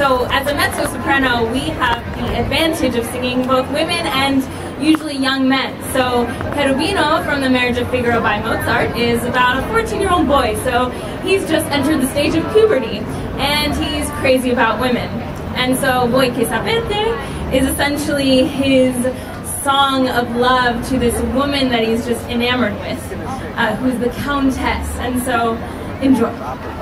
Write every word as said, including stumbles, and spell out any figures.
So as a mezzo-soprano, we have the advantage of singing both women and usually young men. So Cherubino from the Marriage of Figaro by Mozart is about a fourteen-year-old boy, so he's just entered the stage of puberty, and he's crazy about women. And so Voi che sapete is essentially his song of love to this woman that he's just enamored with, uh, who's the Countess. And so, enjoy.